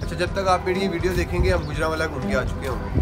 अच्छा, जब तक आप मेरी ये वीडियो देखेंगे हम गुजरांवाला घूम के आ चुके होंगे।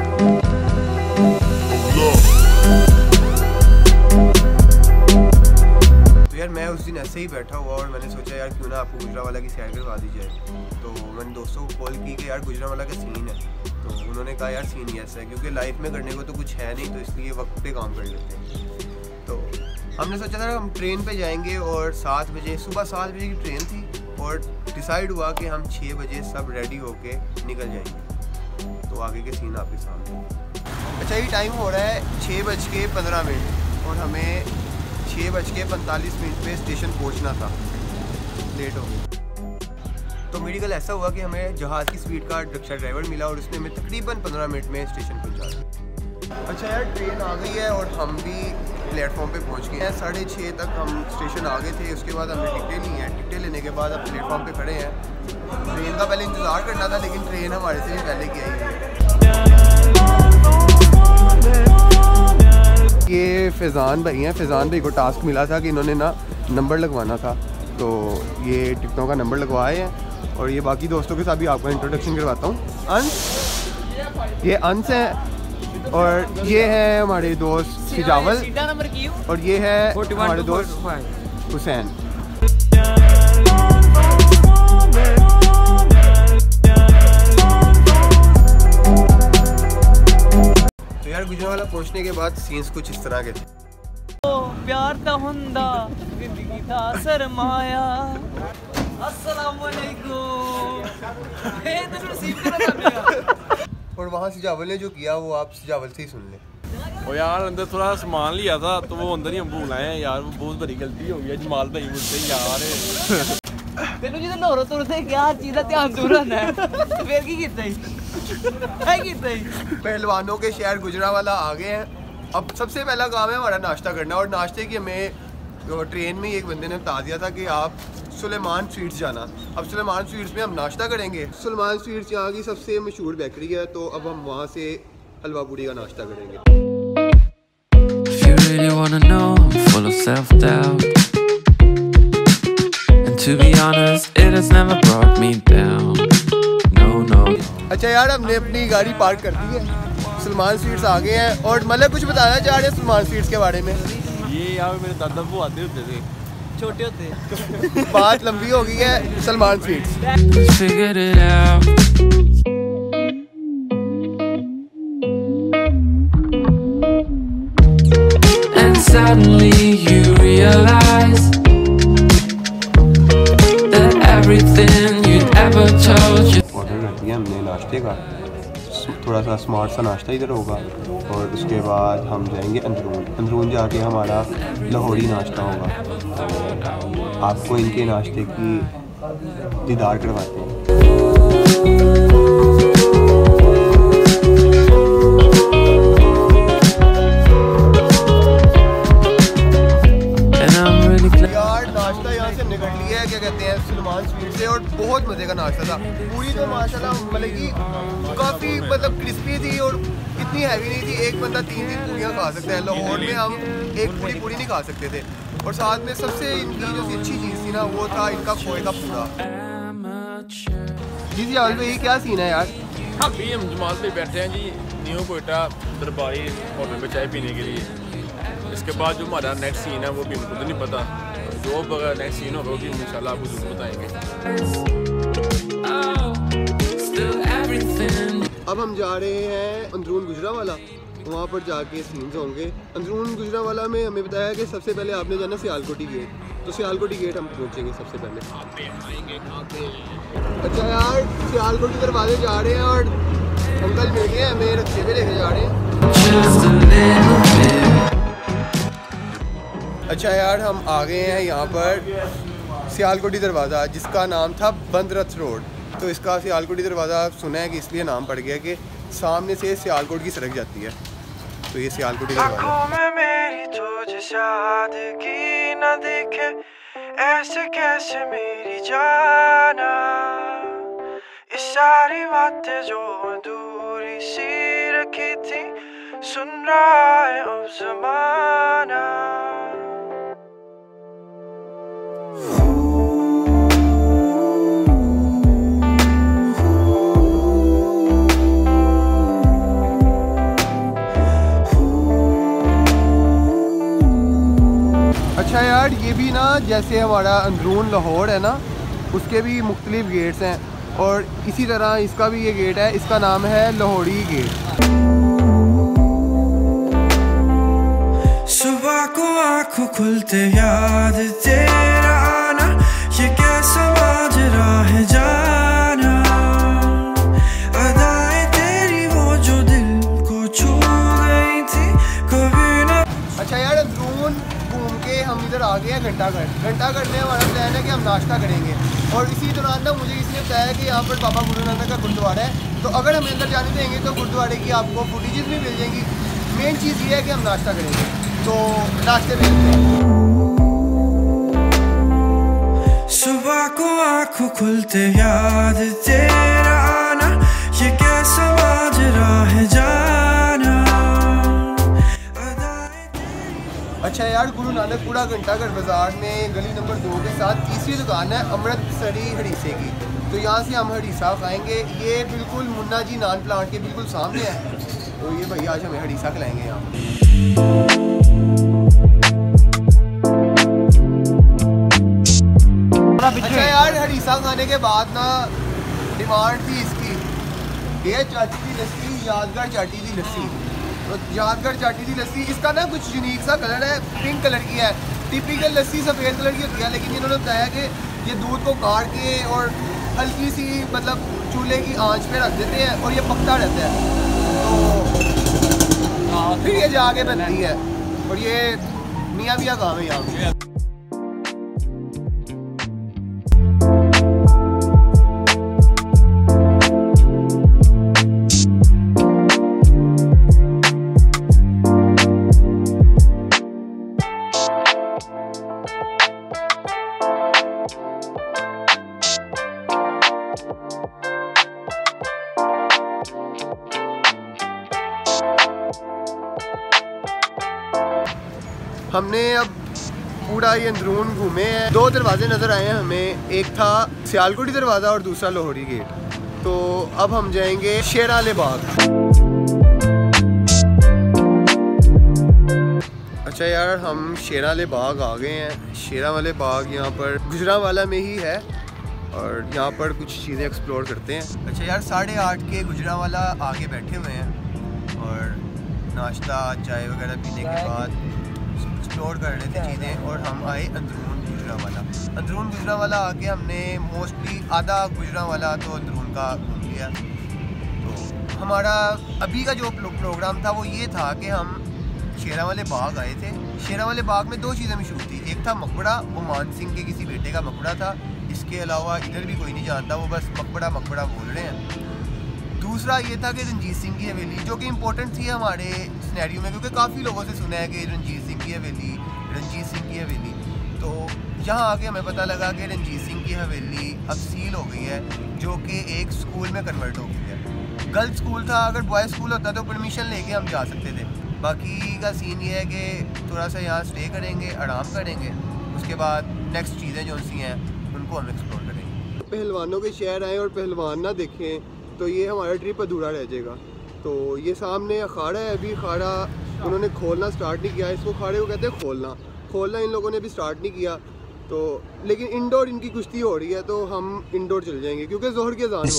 तो यार मैं उस दिन ऐसे ही बैठा हुआ और मैंने सोचा यार क्यों ना आपको गुजरांवाला की सैर करवा दी जाए। तो मैंने दोस्तों को कॉल की कि यार गुजरांवाला का सीन है। तो उन्होंने कहा यार सीन ही ऐसा है क्योंकि लाइफ में करने को तो कुछ है नहीं, तो इसलिए वक्त पे काम कर लेते हैं। तो हमने सोचा था हम ट्रेन पे जाएंगे और 7 बजे, सुबह 7 बजे की ट्रेन थी और डिसाइड हुआ कि हम 6 बजे सब रेडी होके निकल जाएंगे। तो आगे के सीन आपके सामने। अच्छा, ये टाइम हो रहा है 6:15 और हमें 6:45 पे स्टेशन पहुंचना था। लेट हो गई। तो मेडिकल ऐसा हुआ कि हमें जहाज़ की स्पीड का रिक्शा ड्राइवर मिला और उसने हमें तकरीबन 15 मिनट में स्टेशन पहुंचा दिया। अच्छा यार, ट्रेन आ गई है और हम भी प्लेटफॉर्म पे पहुंच गए हैं। 6:30 तक हम स्टेशन आ गए थे। उसके बाद हमने टिकटें ली हैं। टिकटें लेने के बाद अब प्लेटफॉर्म पे खड़े हैं। ट्रेन का पहले इंतज़ार करना था लेकिन ट्रेन हमारे से भी पहले की आई है। ये फैज़ान भाई हैं। फैज़ान भाई को टास्क मिला था कि इन्होंने ना नंबर लगवाना था, तो ये टिकटों का नंबर लगवाए हैं। और ये बाकी दोस्तों के साथ भी आपका इंट्रोडक्शन करवाता हूँ। अंश, ये अंश है और ये है हमारे दोस्त सिजावल और ये है हमारे दोस्त हुसैन। तो यार गुजरांवाला पहुंचने के बाद सीन्स कुछ इस तरह के थे। प्यार ता हुंदा जिंदगी दा सरमाया। अस्सलाम वालेकुम। तो रिसीव करा। और वहाँ सिजावल ने जो किया वो आप सिजावल से ही सुन लें। और यार अंदर थोड़ा सामान लिया था तो वो अंदर ही हम भूल आए हैं यार, वो बहुत बड़ी गलती हो गई है। जमाल भाई मुझसे यार तेनू जिद्द लोरो तुर से क्या चीज़ का ध्यान दूर रखना है। फिर की कीता ही पहलवानों के शहर गुजरांवाला आ गए हैं। अब सबसे पहला काम है हमारा नाश्ता करना। और नाश्ते की हमें ट्रेन में एक बंदे ने बता दिया था कि आप सुलेमान स्वीट्स जाना। अब सुलेमान स्वीट्स में हम नाश्ता करेंगे। सुलेमान स्वीट्स यहाँ की सबसे मशहूर बेकरी है, तो अब हम वहाँ से हलवा पूड़ी का नाश्ता करेंगे। अच्छा यार, हमने अपनी गाड़ी पार्क कर दी है। सुलेमान स्वीट्स आ गए हैं और मतलब कुछ बताना चाह रहे हैं सुलेमान स्वीट्स के बारे में। ये यार मेरे दादा वो आते होते थे, छोटे होते। बात लंबी हो गई है। Salman sweets. Suddenly you realize that everything you'd ever told you. Order कर दिया हमने नाश्ते का। थोड़ा सा स्मार्ट सा नाश्ता इधर होगा और उसके बाद हम जाएंगे अंदरून जाके हमारा लाहौरी नाश्ता होगा। आपको इनके नाश्ते की दीदार करवाते हैं। नाश्ता यहाँ से निकल लिया है, क्या कहते हैं, सुलेमान स्वीट से। और बहुत मज़े का नाश्ता था। पूरी तो माशाल्लाह मतलब कि काफ़ी मतलब क्रिस्पी थी और इतनी हैवी नहीं थी। एक बंदा 3 पूरियाँ खा सकता है। लाहौर में हम एक पूरी नहीं खा सकते थे। और साथ में सबसे इनकी जो अच्छी चीज़ थी ना वो था इनका खोए का पूरा। जी यार भाई क्या सीन है यार? अभी हम जमाल पे बैठे हैं जी न्यू कोयटा दरबारी होटल में चाय पीने के लिए। इसके बाद जो हमारा नेक्स्ट सीन है वो भी हमको तो नहीं पता। जो नेक्स्ट सीन होगा वो भी इंशाल्लाह आपको जरूर बताएंगे। अब हम जा रहे हैं अंदरून गुजरांवाला। वहाँ पर जाके सीन्स होंगे। अंदरून गुजरांवाला में हमें बताया कि सबसे पहले आपने जाना सियालकोटी गेट। तो सियालकोटी गेट हम पहुँचेंगे सबसे पहले। अच्छा यार, सियालकोटी दरवाजे जा रहे हैं और अंकल मिल गए हमें रस्ते पे लेके जा रहे हैं। अच्छा यार, हम आ गए हैं यहाँ पर सियालकोटी दरवाज़ा, जिसका नाम था बंदरथ रोड। तो इसका सियालकोटी दरवाज़ा सुना है कि इसलिए नाम पड़ गया कि सामने से सियालकोट की सड़क जाती है। तो ये सियालकोटी दरवाज़ा। न देखे ऐसे कैसे मेरी जाना, इस सारी बातें जो दूरी सी रखी थी, सुन रहा है अब ज़माना। ये भी ना जैसे हमारा अंदरून लाहौर है ना, उसके भी मुख्तलिफ गेट्स हैं, और इसी तरह इसका भी ये गेट है, इसका नाम है लाहौरी गेट। सुबह को आँखों खुलते याद तेरा आना, ये कैसा माजरा है जाना, अदाएं तेरी वो जो दिल को छू गई थी कभी ना। अच्छा यार, अंदरून घूम के हम इधर आ गए हैं घंटाघर में हमारा प्लान है कि हम नाश्ता करेंगे, और इसी दौरान ना मुझे किसी ने बताया कि यहाँ पर बाबा गुरु नानक का गुरुद्वारा है, तो अगर हम अंदर जाने देंगे तो गुरुद्वारे की आपको फुटेजेस भी मिल जाएंगी। मेन चीज़ ये है कि हम नाश्ता करेंगे, तो नाश्ते में मिलते हैं। सुबह को आँखों खुलते याद तेरा आना, ये कैसा माजरा है जाना। अच्छा यार, गुरु नानकपुरा घंटाघर बाज़ार में गली नंबर 2 के साथ तीसरी दुकान है अमृतसरी हड़ीसे की, तो यहाँ से हम हड़ीसा खाएंगे। ये बिल्कुल मुन्ना जी नान प्लांट के बिल्कुल सामने है, तो ये भैया आज हमें हड़ीसा खिलाएंगे यहाँ। अच्छा यार, हड़ीसा खाने के बाद ना डिमांड थी इसकी, ये चाटी दी लस्सी, यादगार चाटी दी लस्सी। तो यादगार चाटी दी लस्सी, इसका ना कुछ यूनिक सा कलर है, पिंक कलर की है। टिपिकल लस्सी सफ़ेद कलर की होती है, लेकिन इन्होंने बताया कि ये दूध को काट के और हल्की सी मतलब चूल्हे की आंच पे रख देते हैं और ये पकता रहता है, तो फिर ये जाके बनती है, और ये मियाँ मियाँ काम है यहाँ पे। हमने अब पूरा ये अंदरून घूमे हैं, 2 दरवाजे नज़र आए हैं हमें, एक था सियालकोटी दरवाज़ा और दूसरा लाहौरी गेट। तो अब हम जाएंगे शेर वाले बाग। अच्छा यार, हम शेर वाले बाग आ गए हैं। शेरा वाले बाग यहाँ पर गुजरांवाला में ही है, और यहाँ पर कुछ चीज़ें एक्सप्लोर करते हैं। अच्छा यार, 8:30 के गुजरांवाला आगे बैठे हुए हैं, और नाश्ता चाय वगैरह पीने के बाद एक्सप्लोर कर रहे थे चीज़ें, और हम आए अंदरून गुजरांवाला। अंदरून गुजरांवाला आके हमने मोस्टली आधा गुजरांवाला तो अंदरून का घूम लिया। तो हमारा अभी का जो प्रोग्राम था वो ये था कि हम शेरा वाले बाग आए थे। शेरा वाले बाग में 2 चीज़ें मशहूर थी, एक था मकबरा, वो मान सिंह के किसी बेटे का मकबरा था, इसके अलावा इधर भी कोई नहीं जानता, वो बस मकबरा मकबरा बोल रहे हैं। दूसरा ये था कि रंजीत सिंह की हवेली, जो कि इम्पोर्टेंट थी हमारे सिनेरियो में, क्योंकि काफ़ी लोगों से सुना है कि रंजीत सिंह की हवेली, रंजीत सिंह की हवेली। तो यहाँ आके हमें पता लगा कि रंजीत सिंह की हवेली अब सील हो गई है, जो कि एक स्कूल में कन्वर्ट हो गई है। गर्ल्स स्कूल था, अगर बॉयज़ स्कूल होता तो परमिशन लेके हम जा सकते थे। बाकी का सीन ये है कि थोड़ा सा यहाँ स्टे करेंगे, आराम करेंगे, उसके बाद नेक्स्ट चीज़ें जो सी हैं उनको हम एक्सप्लोर करेंगे। पहलवानों के शहर आएँ और पहलवान ना देखें तो ये हमारा ट्रिप अधूरा रह जाएगा। तो ये सामने अखाड़ा है, अभी अखाड़ा उन्होंने खोलना स्टार्ट नहीं किया, इसको अखाड़े को कहते हैं खोलना इन लोगों ने अभी स्टार्ट नहीं किया। तो लेकिन इंडोर इनकी कुश्ती हो रही है, तो हम इंडोर चल जाएंगे क्योंकि जोहर के अज़ान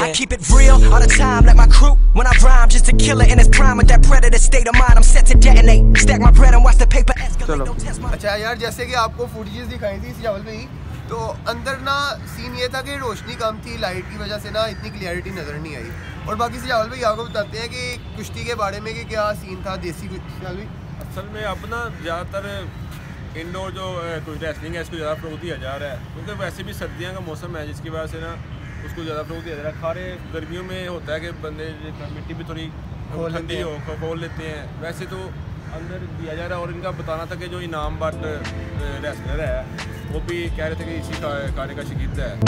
चलो। अच्छा यार, जैसे कि आपको फुटेजेस दिखाई थी सियावल में ही, तो अंदर ना सीन ये था कि रोशनी कम थी, लाइट की वजह से ना इतनी क्लियरिटी नज़र नहीं आई। और बाकी सियावल भाई आपको बताते हैं कि कुश्ती के बारे में कि क्या सीन था देसी सियावल भाई। असल में अब ना ज़्यादातर इंडोर जो कोई रेसलिंग है इसको ज़्यादा फ़रोग़ दिया जा रहा है, क्योंकि वैसे भी सर्दियों का मौसम है, जिसकी वजह से ना उसको ज़्यादा फ़रोग़ दिया जा रहा है। खारे गर्मियों में होता है कि बंदे मिट्टी भी थोड़ी ठंडी हो खोल लेते हैं, वैसे तो अंदर दिया जा रहा है। और इनका बताना था कि जो इनाम बट रेसलर है वो भी कह रहे थे कि इसी कार्य का शिकीत है।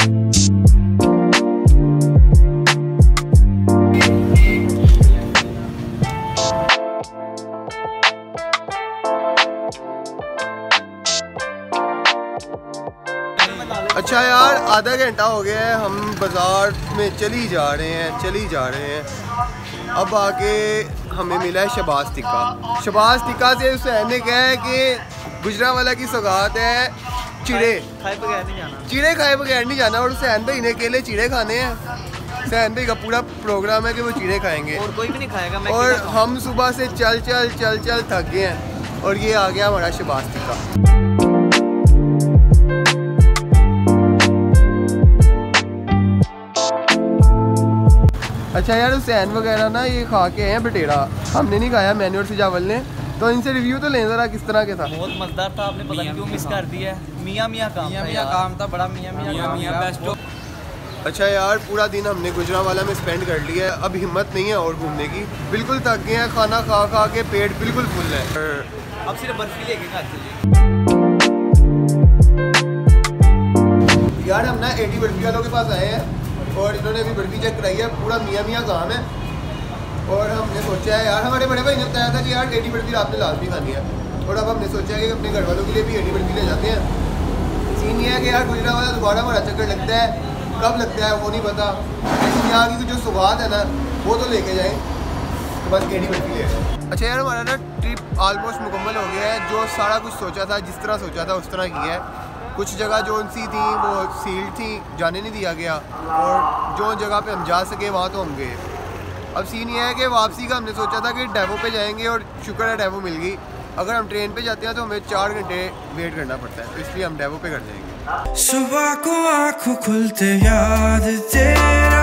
अच्छा यार, आधा घंटा हो गया है, हम बाज़ार में चली जा रहे हैं। अब आके हमें मिला है शबाज टिक्का से हुसैन ने कहा है कि गुजरांवाला की सौगात है चिड़े खाए बगैर नहीं जाना। और हुसैन भाई ने अकेले चिड़े खाने हैं। हुसैन भाई का पूरा प्रोग्राम है कि वो चिड़े खाएंगे और कोई भी नहीं खाएगा। मैं और हम सुबह से चल थक गए हैं और ये आ गया हमारा शबाज टिक्का। अच्छा यार, हुसैन वगैरह ना ये खा के हैं बटेरा, हमने नहीं खाया, मैंने और सिजावल ने। तो इनसे रिव्यू तो लें ज़रा, किस तरह के था? बहुत मज़ेदार था। आपने पता नहीं क्यों मिस कर दिया है। मियाँ काम था बड़ा। मियाँ बेस्ट। अच्छा यार, पूरा दिन हमने गुजरांवाला में स्पेंड कर लिया है, अब हिम्मत नहीं है और घूमने की। बिल्कुल थक गए हैं, खाना खा के पेट बिल्कुल फुल है। अब सिर्फ बर्फी लेके खाते यार हम ना 80 बर्फी वालों के पास आए हैं और इन्होंने अभी बर्फी चेक कराई है। पूरा मियाँ काम है और हमने सोचा है यार, हमारे बड़े भाई ने बताया था कि यार 80 बर्फी रात में लाजमी खानी है। और अब हमने सोचा है कि अपने घर वालों के लिए भी 80 बर्फी ले जाते हैं। सीन ये है कि यार गुजरांवाला दोबारा हमारा चक्कर लगता है, कब लगता है वो नहीं पता, लेकिन यहाँ की जो सौगात है ना वो तो लेके जाएं, तो बस 80 बर्फी ले आए। अच्छा यार, हमारा ना ट्रिप ऑलमोस्ट मुकम्मल हो गया है। जो सारा कुछ सोचा था, जिस तरह सोचा था उस तरह किया है। कुछ जगह जो सी थी वो सील्ड थी, जाने नहीं दिया गया, और जो जगह पे हम जा सके वहाँ तो हम गए। अब सीन ये है कि वापसी का हमने सोचा था कि डेवो पे जाएंगे और शुक्र है डेवो मिल गई। अगर हम ट्रेन पे जाते हैं तो हमें 4 घंटे वेट करना पड़ता है, तो इसलिए हम डेवो पे कर जाएंगे। सुबह को आँखों खुलते याद तेरा